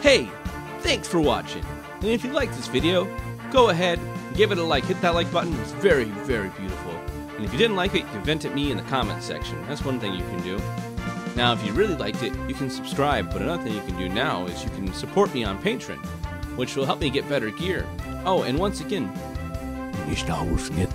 Hey, thanks for watching. And if you liked this video, go ahead, give it a like, hit that like button. It's very, very beautiful. And if you didn't like it, you can vent at me in the comments section. That's one thing you can do. Now, if you really liked it, you can subscribe. But another thing you can do now is you can support me on Patreon, which will help me get better gear. Oh, and once again, Nicht ausschnitt.